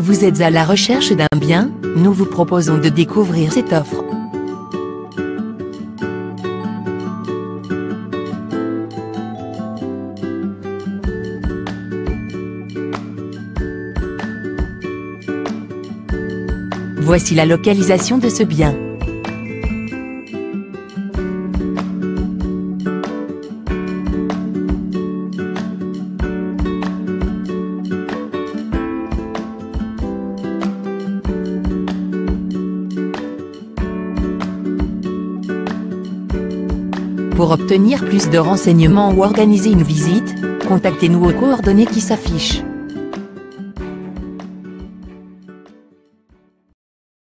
Vous êtes à la recherche d'un bien? Nous vous proposons de découvrir cette offre. Voici la localisation de ce bien. Pour obtenir plus de renseignements ou organiser une visite, contactez-nous aux coordonnées qui s'affichent.